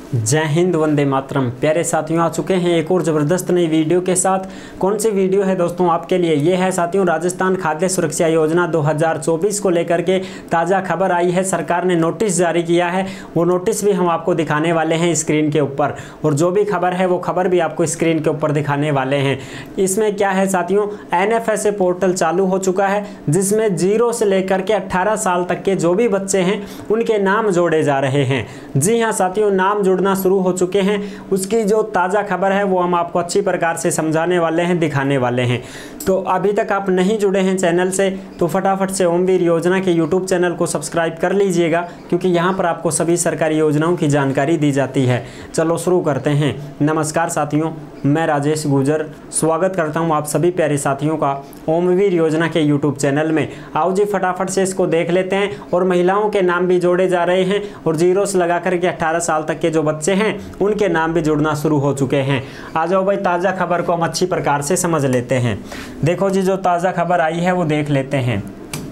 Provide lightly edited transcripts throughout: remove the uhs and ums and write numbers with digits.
जय हिंद, वंदे मातरम। प्यारे साथियों, आ चुके हैं एक और ज़बरदस्त नई वीडियो के साथ। कौन सी वीडियो है दोस्तों आपके लिए? ये है साथियों राजस्थान खाद्य सुरक्षा योजना 2024 को लेकर के ताज़ा खबर आई है। सरकार ने नोटिस जारी किया है, वो नोटिस भी हम आपको दिखाने वाले हैं स्क्रीन के ऊपर, और जो भी खबर है वो खबर भी आपको स्क्रीन के ऊपर दिखाने वाले हैं। इसमें क्या है साथियों, NFSA पोर्टल चालू हो चुका है, जिसमें 0 से लेकर के 18 साल तक के जो भी बच्चे हैं उनके नाम जोड़े जा रहे हैं। जी हाँ साथियों, नाम जुड़ना शुरू हो चुके हैं। उसकी जो ताज़ा खबर है वो हम आपको अच्छी प्रकार से समझाने वाले हैं, दिखाने वाले हैं। तो अभी तक आप नहीं जुड़े हैं चैनल से तो फटाफट से ओमवीर योजना के YouTube चैनल को सब्सक्राइब कर लीजिएगा, क्योंकि यहाँ पर आपको सभी सरकारी योजनाओं की जानकारी दी जाती है। चलो शुरू करते हैं। नमस्कार साथियों, मैं राजेश गुर्जर स्वागत करता हूँ आप सभी प्यारे साथियों का ओमवीर योजना के YouTube चैनल में। आओ जी फटाफट से इसको देख लेते हैं। और महिलाओं के नाम भी जोड़े जा रहे हैं, और 0 से लगा करके 18 साल तक के जो बच्चे हैं उनके नाम भी जुड़ना शुरू हो चुके हैं। आ जाओ भाई, ताज़ा खबर को हम अच्छी प्रकार से समझ लेते हैं। देखो जी, जो ताज़ा खबर आई है वो देख लेते हैं।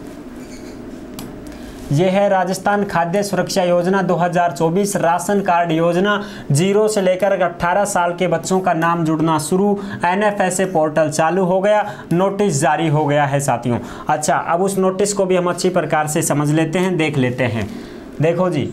ये है राजस्थान खाद्य सुरक्षा योजना 2024 राशन कार्ड योजना। 0 से लेकर 18 साल के बच्चों का नाम जुड़ना शुरू। NFSA पोर्टल चालू हो गया, नोटिस जारी हो गया है साथियों। अच्छा, अब उस नोटिस को भी हम अच्छी प्रकार से समझ लेते हैं, देख लेते हैं। देखो जी,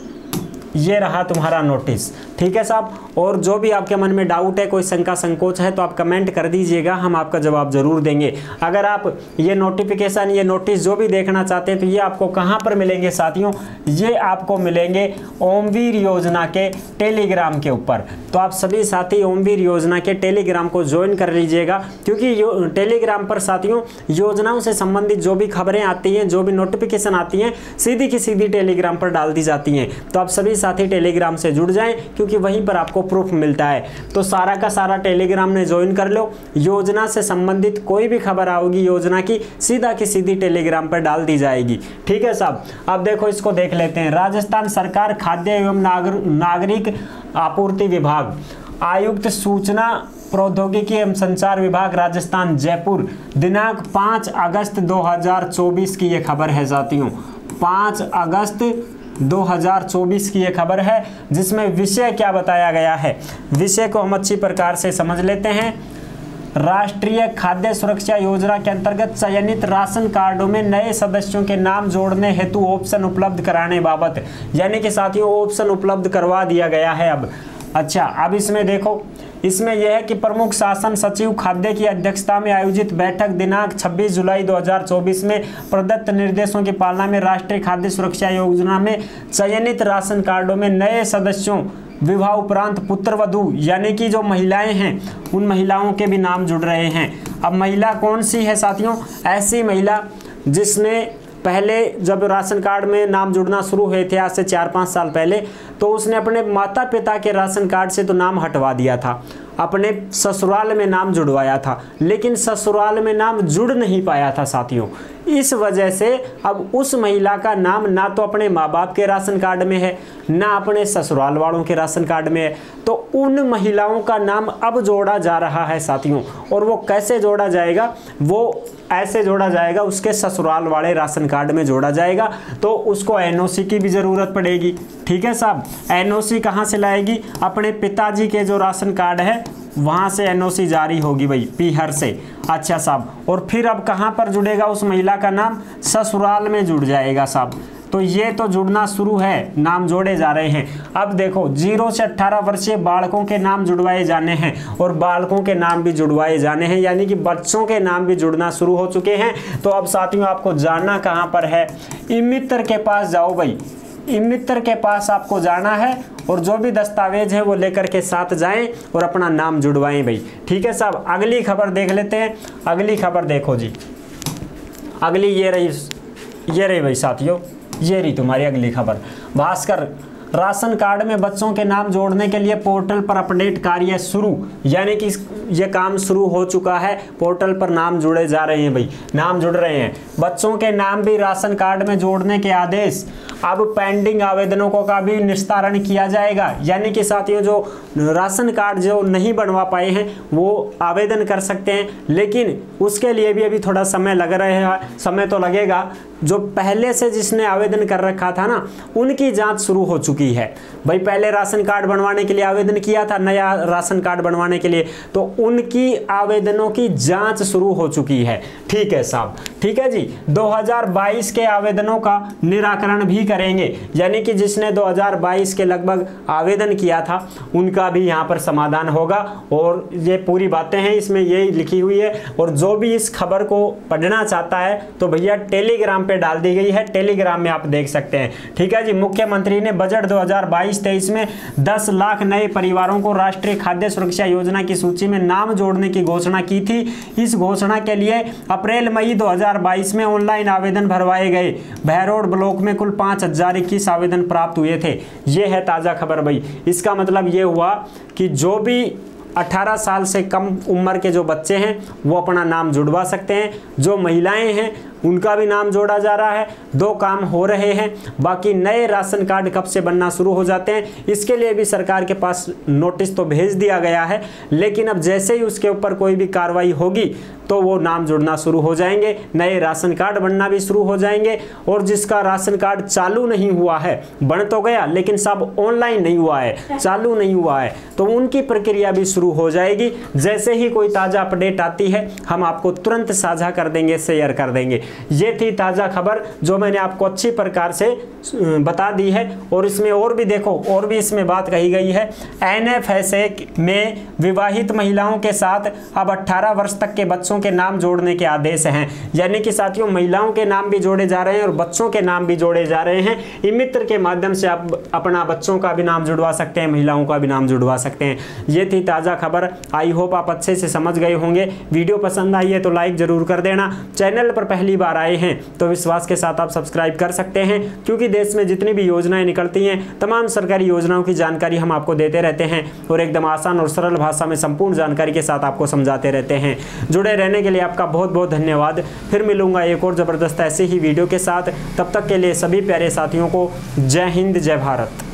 ये रहा तुम्हारा नोटिस, ठीक है साहब। और जो भी आपके मन में डाउट है, कोई शंका संकोच है, तो आप कमेंट कर दीजिएगा, हम आपका जवाब जरूर देंगे। अगर आप ये नोटिफिकेशन, ये नोटिस जो भी देखना चाहते हैं तो ये आपको कहाँ पर मिलेंगे साथियों? ये आपको मिलेंगे ओमवीर योजना के टेलीग्राम के ऊपर। तो आप सभी साथी ओमवीर योजना के टेलीग्राम को ज्वाइन कर लीजिएगा, क्योंकि टेलीग्राम पर साथियों योजनाओं से संबंधित जो भी खबरें आती हैं, जो भी नोटिफिकेशन आती हैं, सीधी की सीधी टेलीग्राम पर डाल दी जाती हैं। तो आप सभी साथी टेलीग्राम से जुड़ जाएं, क्योंकि वहीं पर आपको प्रूफ मिलता है। तो सारा का सारा टेलीग्राम में ज्वाइन कर लो। योजना से संबंधित कोई भी खबर आओगी योजना की, सीधा की सीधी टेलीग्राम पर डाल दी जाएगी, ठीक है साहब। अब देखो, इसको देख लेते हैं। राजस्थान सरकार खाद्य एवं नागरिक आपूर्ति विभाग, आयुक्त सूचना प्रौद्योगिकी एवं संचार विभाग राजस्थान जयपुर, दिनांक 5 अगस्त 2024 की ये खबर है साथियों। 5 अगस्त 2024 की ये खबर है, जिसमें विषय क्या बताया गया है, विषय को हम अच्छी प्रकार से समझ लेते हैं। राष्ट्रीय खाद्य सुरक्षा योजना के अंतर्गत चयनित राशन कार्डों में नए सदस्यों के नाम जोड़ने हेतु ऑप्शन उपलब्ध कराने बाबत, यानी कि साथियों ऑप्शन उपलब्ध करवा दिया गया है अब। अच्छा, अब इसमें देखो, इसमें यह है कि प्रमुख शासन सचिव खाद्य की अध्यक्षता में आयोजित बैठक दिनांक 26 जुलाई 2024 में प्रदत्त निर्देशों की पालना में राष्ट्रीय खाद्य सुरक्षा योजना में चयनित राशन कार्डों में नए सदस्यों, विवाह उपरांत पुत्रवधू यानी कि जो महिलाएं हैं उन महिलाओं के भी नाम जुड़ रहे हैं। अब महिला कौन सी है साथियों? ऐसी महिला जिसने पहले जब राशन कार्ड में नाम जुड़ना शुरू हुए थे आज से 4-5 साल पहले, तो उसने अपने माता पिता के राशन कार्ड से तो नाम हटवा दिया था, अपने ससुराल में नाम जुड़वाया था, लेकिन ससुराल में नाम जुड़ नहीं पाया था साथियों। इस वजह से अब उस महिला का नाम ना तो अपने माँ बाप के राशन कार्ड में है, ना अपने ससुराल वालों के राशन कार्ड में है। तो उन महिलाओं का नाम अब जोड़ा जा रहा है साथियों। और वो कैसे जोड़ा जाएगा? वो ऐसे जोड़ा जाएगा, उसके ससुराल वाले राशन कार्ड में जोड़ा जाएगा। तो उसको NOC की भी ज़रूरत पड़ेगी, ठीक है साहब। NOC कहाँ से लाएगी? अपने पिताजी के जो राशन कार्ड है वहाँ से NOC जारी होगी भाई, पीहर से। अच्छा साहब, और फिर अब कहाँ पर जुड़ेगा उस महिला का नाम? ससुराल में जुड़ जाएगा साहब। तो ये तो जुड़ना शुरू है, नाम जोड़े जा रहे हैं। अब देखो, 0 से 18 वर्षीय बालकों के नाम जुड़वाए जाने हैं, और बालकों के नाम भी जुड़वाए जाने हैं, यानी कि बच्चों के नाम भी जुड़ना शुरू हो चुके हैं। तो अब साथियों आपको जाना कहाँ पर है? ई-मित्र के पास जाओ भाई, ई-मित्र के पास आपको जाना है, और जो भी दस्तावेज है वो लेकर के साथ जाएं और अपना नाम जुड़वाएं भाई, ठीक है साहब। अगली खबर देख लेते हैं। अगली खबर देखो जी, अगली ये रही भाई साथियों, ये रही तुम्हारी अगली खबर। भास्कर, राशन कार्ड में बच्चों के नाम जोड़ने के लिए पोर्टल पर अपडेट कार्य शुरू, यानी कि ये काम शुरू हो चुका है। पोर्टल पर नाम जुड़े जा रहे हैं भाई, नाम जुड़ रहे हैं। बच्चों के नाम भी राशन कार्ड में जोड़ने के आदेश। अब पेंडिंग आवेदनों का भी निस्तारण किया जाएगा, यानी कि साथियों जो राशन कार्ड जो नहीं बनवा पाए हैं वो आवेदन कर सकते हैं, लेकिन उसके लिए भी अभी थोड़ा समय लग रहा है, समय तो लगेगा। जो पहले से जिसने आवेदन कर रखा था ना, उनकी जांच शुरू हो चुकी है। भाई पहले राशन कार्ड बनवाने के लिए आवेदन किया था, नया राशन कार्ड बनवाने के लिए, तो उनकी आवेदनों की जांच शुरू हो चुकी है। ठीक है साहब, ठीक है जी। 2022 के आवेदनों का निराकरण भी करेंगे, यानी कि जिसने 2022 के लगभग आवेदन किया था उनका भी यहाँ पर समाधान होगा। और ये पूरी बातें हैं इसमें यही लिखी हुई है। और जो भी इस खबर को पढ़ना चाहता है तो भैया टेलीग्राम पे डाल दी गई है, टेलीग्राम में आप देख सकते हैं। ठीक है जी। मुख्यमंत्री ने बजट 2022-23 में 10 लाख नए परिवारों को राष्ट्रीय खाद्य सुरक्षा योजना की सूची में नाम जोड़ने की घोषणा की थी। इस घोषणा के लिए अप्रैल मई 2022 में ऑनलाइन आवेदन भरवाए गए। बहरोड ब्लॉक में कुल 5021 आवेदन प्राप्त हुए थे। यह है ताजा खबर भाई। इसका मतलब ये हुआ कि जो भी 18 साल से कम उम्र के जो बच्चे हैं वो अपना नाम जुड़वा सकते हैं। जो महिलाएं हैं उनका भी नाम जोड़ा जा रहा है। 2 काम हो रहे हैं। बाकी नए राशन कार्ड कब से बनना शुरू हो जाते हैं इसके लिए भी सरकार के पास नोटिस तो भेज दिया गया है, लेकिन अब जैसे ही उसके ऊपर कोई भी कार्रवाई होगी तो वो नाम जुड़ना शुरू हो जाएंगे, नए राशन कार्ड बनना भी शुरू हो जाएंगे। और जिसका राशन कार्ड चालू नहीं हुआ है, बन तो गया लेकिन सब ऑनलाइन नहीं हुआ है, चालू नहीं हुआ है, तो उनकी प्रक्रिया भी शुरू हो जाएगी। जैसे ही कोई ताज़ा अपडेट आती है हम आपको तुरंत साझा कर देंगे, शेयर कर देंगे। ये थी ताज़ा खबर जो मैंने आपको अच्छी प्रकार से बता दी है। और इसमें और भी देखो, और भी इसमें बात कही गई है। NFSA में विवाहित महिलाओं के साथ अब 18 वर्ष तक के बच्चों के नाम जोड़ने के आदेश हैं, यानी कि साथियों महिलाओं के नाम भी जोड़े जा रहे हैं और बच्चों के नाम भी जोड़े जा रहे हैं। ई-मित्र के माध्यम से आप अपना बच्चों का भी नाम जुड़वा सकते हैं, महिलाओं का भी नाम जुड़वा सकते हैं। ये थी ताज़ा खबर। आई होप आप अच्छे से समझ गए होंगे। वीडियो पसंद आई है तो लाइक जरूर कर देना। चैनल पर पहली बार आए हैं तो विश्वास के साथ आप सब्सक्राइब कर सकते हैं, क्योंकि देश में जितनी भी योजनाएं निकलती हैं तमाम सरकारी योजनाओं की जानकारी हम आपको देते रहते हैं और एकदम आसान और सरल भाषा में संपूर्ण जानकारी के साथ आपको समझाते रहते हैं। जुड़े रहने के लिए आपका बहुत बहुत धन्यवाद। फिर मिलूंगा एक और ज़बरदस्त ऐसे ही वीडियो के साथ। तब तक के लिए सभी प्यारे साथियों को जय हिंद, जय भारत।